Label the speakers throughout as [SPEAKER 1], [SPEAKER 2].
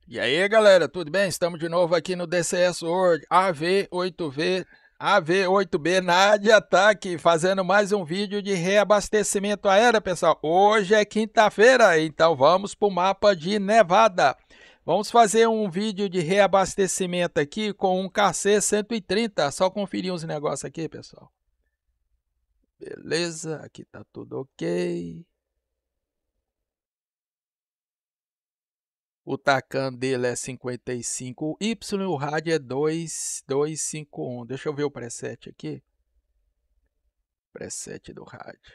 [SPEAKER 1] E aí, galera, tudo bem? Estamos de novo aqui no DCS World AV8B na área de ataque, fazendo mais um vídeo de reabastecimento aéreo, pessoal. Hoje é quinta-feira, então vamos para o mapa de Nevada. Vamos fazer um vídeo de reabastecimento aqui com um KC-130. Só conferir uns negócios aqui, pessoal. Beleza, aqui tá tudo ok. O Tacan dele é 55Y, o rádio é 2251. Deixa eu ver o preset aqui. Preset do rádio.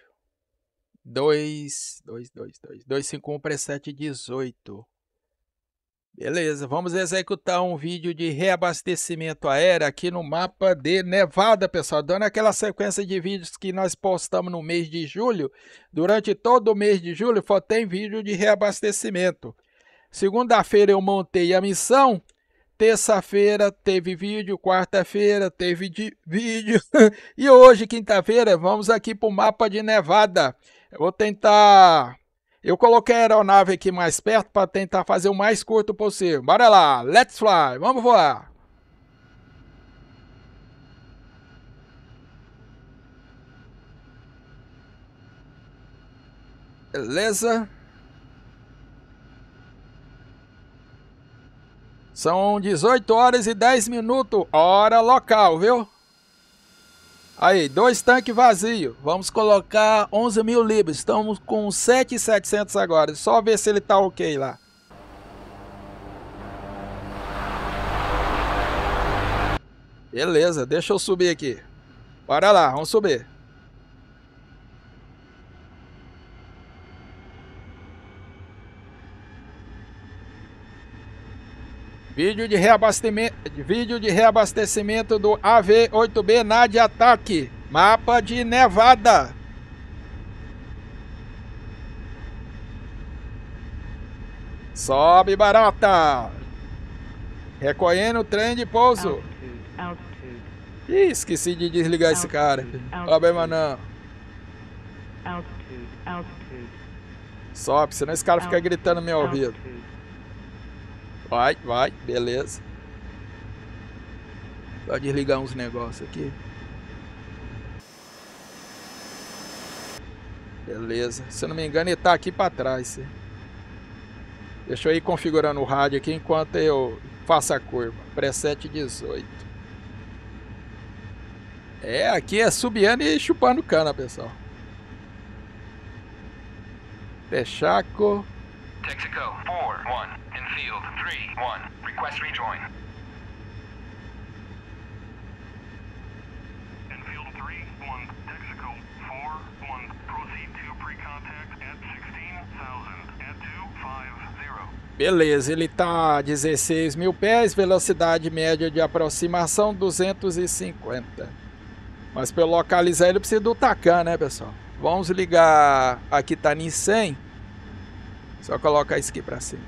[SPEAKER 1] 251, preset 18. Beleza, vamos executar um vídeo de reabastecimento aéreo aqui no mapa de Nevada, pessoal. Dando aquela sequência de vídeos que nós postamos no mês de julho. Durante todo o mês de julho, só tem vídeo de reabastecimento. Segunda-feira eu montei a missão, terça-feira teve vídeo, quarta-feira teve vídeo e hoje, quinta-feira, vamos aqui para o mapa de Nevada. Eu vou tentar... Eu coloquei a aeronave aqui mais perto para tentar fazer o mais curto possível. Bora lá, let's fly, vamos voar. Beleza? São 18 horas e 10 minutos, hora local, viu? Aí, 2 tanques vazios. Vamos colocar 11 mil libras. Estamos com 7.700 agora. Só ver se ele tá ok lá. Beleza, deixa eu subir aqui. Bora lá, vamos subir. Vídeo de reabastecimento do AV8B na de ataque. Mapa de Nevada. Sobe, barata. Recolhendo o trem de pouso. Ih, esqueci de desligar esse cara. Sobe, manão. Sobe, senão esse cara fica gritando no meu ouvido. Vai, beleza. Só desligar uns negócios aqui. Beleza. Se eu não me engano, ele tá aqui para trás. Deixa eu ir configurando o rádio aqui enquanto eu faço a curva. Preset 18. Aqui é subiando e chupando cana, pessoal. Texaco.
[SPEAKER 2] Texaco 4-1, infield 3-1, request rejoin. Infield 3-1, Texaco 4-1, proceed to pre-contact at 16,000 at 250.
[SPEAKER 1] Beleza, ele tá 16 mil pés, velocidade média de aproximação 250. Mas para eu localizar ele, eu preciso do Tacan, né, pessoal? Vamos ligar, aqui tá em 100. Só colocar isso aqui para cima.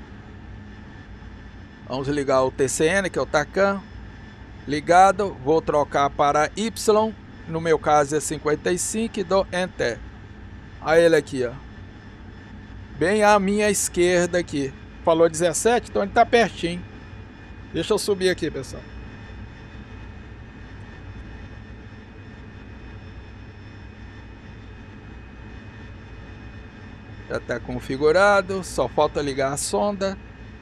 [SPEAKER 1] Vamos ligar o TCN, que é o Tacan. Ligado, vou trocar para Y. No meu caso é 55 e dou Enter. Aí ele aqui, ó. Bem à minha esquerda aqui. Falou 17, então ele tá pertinho. Deixa eu subir aqui, pessoal. Já está configurado, só falta ligar a sonda.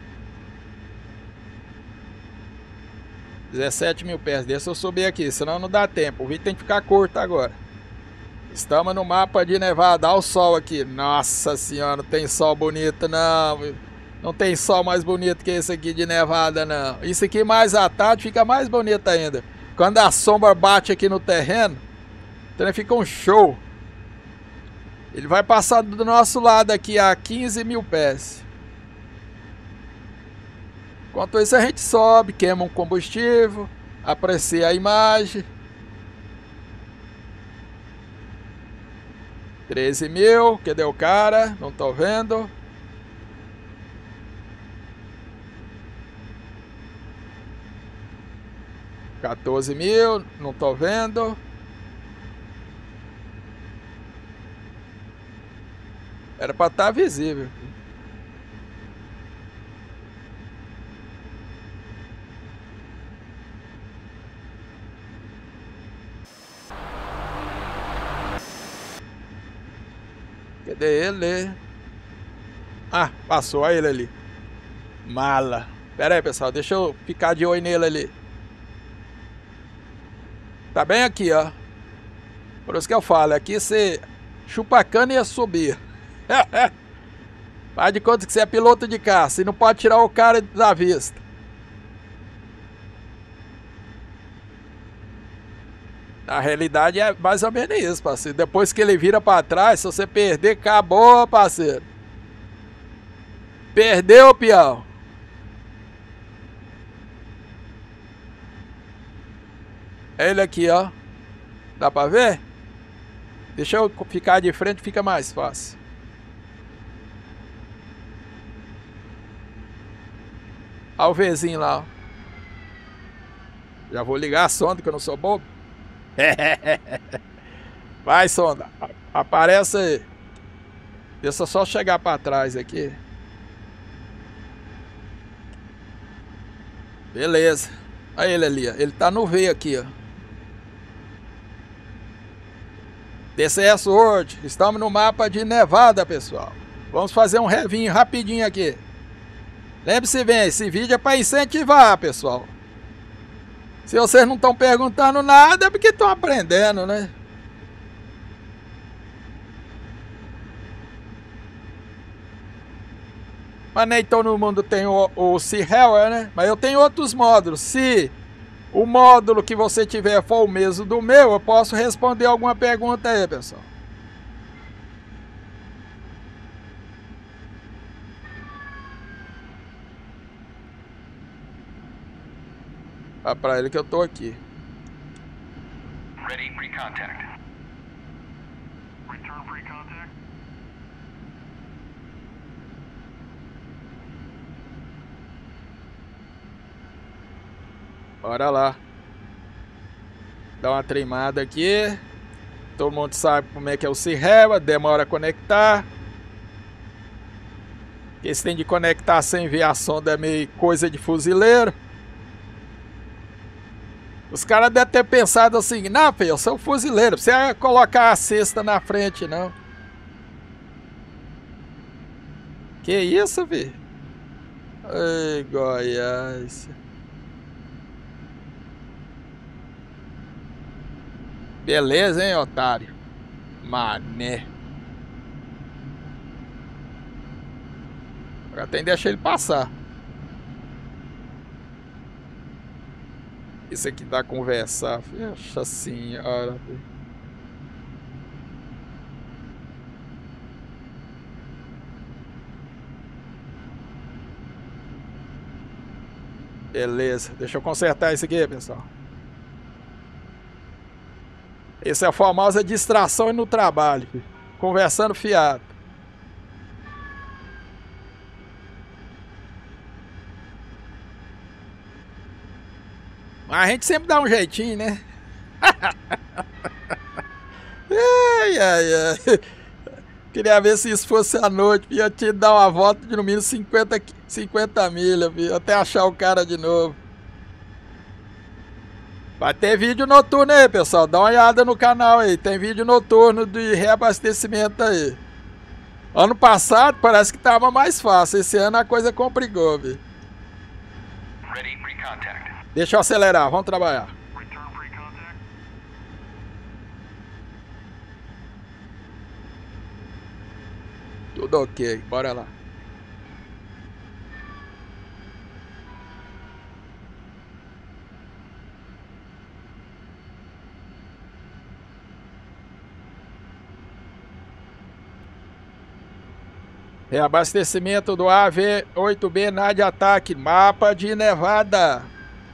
[SPEAKER 1] 17 mil pés, deixa eu subir aqui, senão não dá tempo. O vídeo tem que ficar curto agora. Estamos no mapa de Nevada, olha o sol aqui. Nossa senhora, não tem sol bonito não. Não tem sol mais bonito que esse aqui de Nevada não. Isso aqui mais à tarde fica mais bonito ainda. Quando a sombra bate aqui no terreno, então fica um show. Ele vai passar do nosso lado aqui a 15 mil pés. Enquanto isso a gente sobe, queima um combustível, aprecia a imagem. 13 mil, cadê o cara? Não tô vendo. $14 mil, não tô vendo. Era para estar visível. Cadê ele? Ah, passou, olha ele ali. Mala. Pera aí, pessoal, deixa eu ficar de olho nele ali. Tá bem aqui, ó. Por isso que eu falo, aqui você chupa a cana e ia subir. Faz de conta que você é piloto de caça e não pode tirar o cara da vista. Na realidade é mais ou menos isso, parceiro. Depois que ele vira pra trás, se você perder, acabou, parceiro. Perdeu, peão. É ele aqui, ó. Dá pra ver? Deixa eu ficar de frente, fica mais fácil. Olha o Vzinho lá, ó. Já vou ligar a sonda, que eu não sou bobo. Vai, sonda. Aparece aí. Deixa eu só chegar pra trás aqui. Beleza. Olha ele ali, ó. Ele tá no V aqui, ó. DCS World. Estamos no mapa de Nevada, pessoal. Vamos fazer um revinho rapidinho aqui. Lembre-se bem, esse vídeo é para incentivar, pessoal. Se vocês não estão perguntando nada, é porque estão aprendendo, né? Mas nem todo mundo tem o Sea-Hellware, né? Mas eu tenho outros módulos. Se o módulo que você tiver for o mesmo do meu, eu posso responder alguma pergunta aí, pessoal. Fala pra ele que eu tô aqui.
[SPEAKER 2] Ready pre-contact. Return pre-contact.
[SPEAKER 1] Bora lá. Dá uma trimada aqui. Todo mundo sabe como é que é o Sea-Hellware. Demora a conectar. Esse tem de conectar sem ver a sonda é meio coisa de fuzileiro. Os caras devem ter pensado assim, não, filho, eu sou fuzileiro, você vai colocar a cesta na frente, não. Que isso, filho? Ai, Goiás. Beleza, hein, otário? Mané. Agora tem que deixar ele passar. Isso aqui dá conversar. Fecha senhora. Beleza. Deixa eu consertar isso aqui, pessoal. Essa é a famosa distração no trabalho. Conversando fiado. Mas a gente sempre dá um jeitinho, né? Ai, ai, ai. Queria ver se isso fosse à noite. Ia te dar uma volta de no mínimo 50 milhas, viu? Até achar o cara de novo. Vai ter vídeo noturno aí, pessoal. Dá uma olhada no canal aí. Tem vídeo noturno de reabastecimento aí. Ano passado parece que tava mais fácil. Esse ano a coisa complicou, viu?
[SPEAKER 2] Ready pre-contact.
[SPEAKER 1] Deixa eu acelerar, vamos trabalhar.
[SPEAKER 2] Return pre-contact.
[SPEAKER 1] Tudo ok, bora lá. Reabastecimento do AV-8B na de ataque, mapa de Nevada.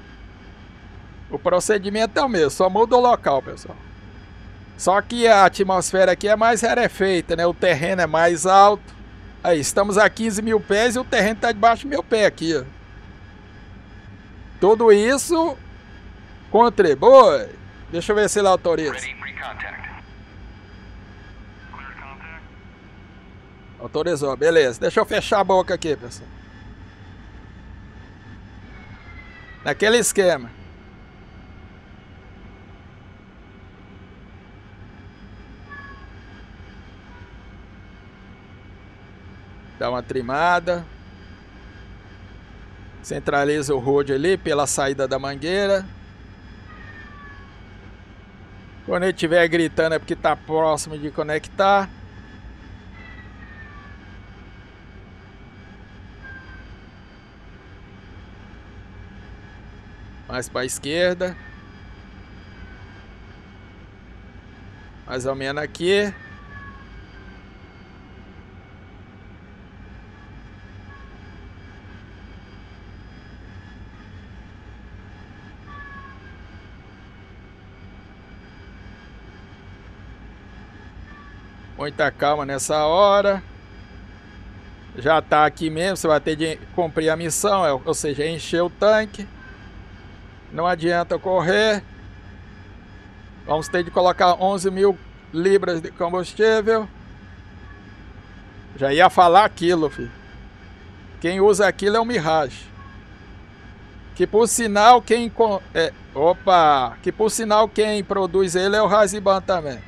[SPEAKER 1] O procedimento é o mesmo, só muda o local, pessoal. Só que a atmosfera aqui é mais rarefeita, né? O terreno é mais alto. Aí, estamos a 15 mil pés e o terreno está debaixo do meu pé aqui, ó. Tudo isso contribui. Deixa eu ver se ele autoriza.
[SPEAKER 2] Ready pre-contact. Clear contact.
[SPEAKER 1] Autorizou, beleza. Deixa eu fechar a boca aqui, pessoal. Naquele esquema. Dá uma trimada. Centraliza o road ali pela saída da mangueira. Quando ele estiver gritando é porque está próximo de conectar. Mais para a esquerda. Mais ou menos aqui. Muita calma nessa hora. Já tá aqui mesmo, você vai ter de cumprir a missão, ou seja, encher o tanque. Não adianta correr. Vamos ter de colocar 11.000 libras de combustível. Já ia falar aquilo, filho. Quem usa aquilo é o Mirage. Que por sinal quem que por sinal quem produz ele é o Raziban também.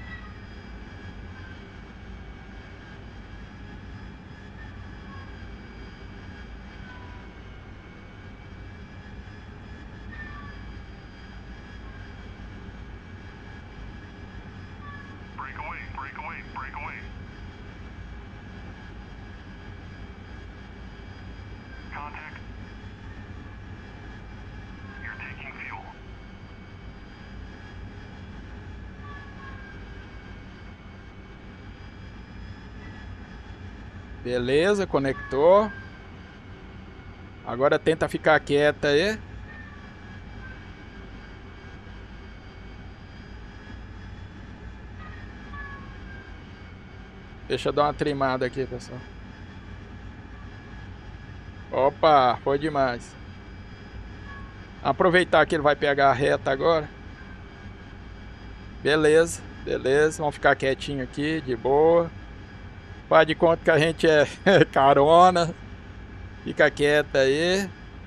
[SPEAKER 2] Break away. Contact. You're taking fuel.
[SPEAKER 1] Beleza, conectou. Agora tenta ficar quieta aí. Deixa eu dar uma trimada aqui, pessoal. Opa, foi demais. Aproveitar que ele vai pegar a reta agora. Beleza, beleza. Vamos ficar quietinho aqui, de boa. Faz de conta que a gente é carona. Fica quieta aí.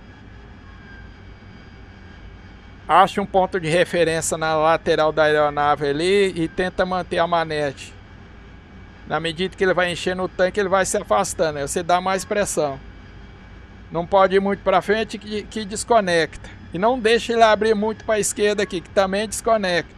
[SPEAKER 1] Acha um ponto de referência na lateral da aeronave ali e tenta manter a manete. Na medida que ele vai enchendo o tanque, ele vai se afastando. Aí você dá mais pressão. Não pode ir muito para frente que desconecta. E não deixa ele abrir muito para a esquerda aqui, que também desconecta.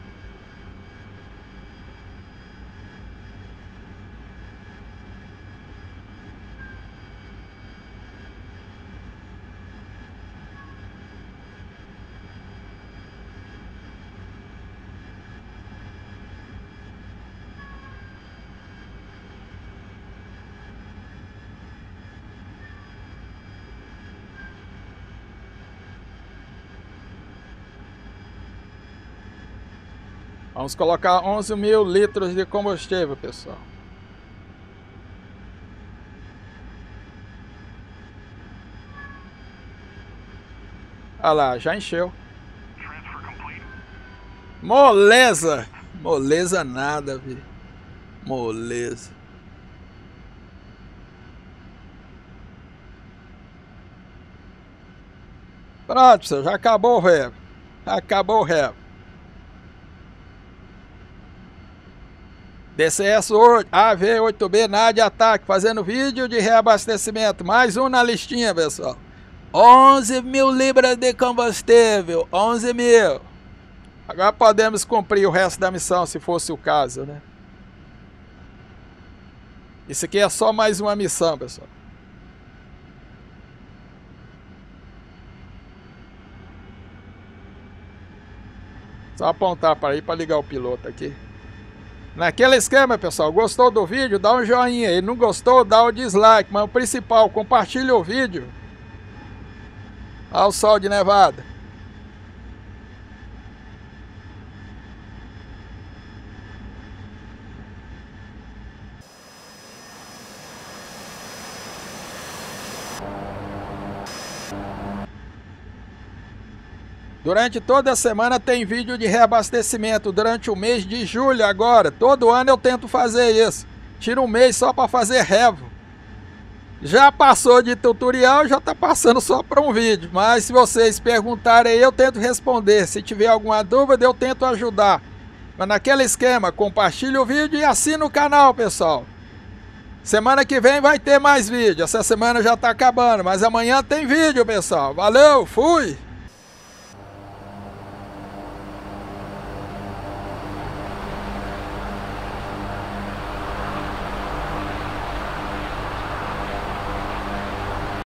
[SPEAKER 1] Vamos colocar 11.000 litros de combustível, pessoal. Olha lá, já encheu. Moleza! Moleza nada, velho. Moleza. Pronto, pessoal, já acabou o rev. Acabou o rev. DCS AV8B nada de ataque, fazendo vídeo de reabastecimento. Mais um na listinha, pessoal. 11.000 libras de combustível. 11.000. Agora podemos cumprir o resto da missão, se fosse o caso, né? Isso aqui é só mais uma missão, pessoal. Só apontar para aí para ligar o piloto aqui. Naquele esquema, pessoal, gostou do vídeo? Dá um joinha aí, não gostou? Dá o dislike, mas o principal, compartilha o vídeo. Olha o sol de Nevada. Durante toda a semana tem vídeo de reabastecimento. Durante o mês de julho agora. Todo ano eu tento fazer isso. Tiro um mês só para fazer revo. Já passou de tutorial, já está passando só para um vídeo. Mas se vocês perguntarem aí, eu tento responder. Se tiver alguma dúvida, eu tento ajudar. Mas naquele esquema, compartilhe o vídeo e assina o canal, pessoal. Semana que vem vai ter mais vídeo. Essa semana já tá acabando, mas amanhã tem vídeo, pessoal. Valeu, fui!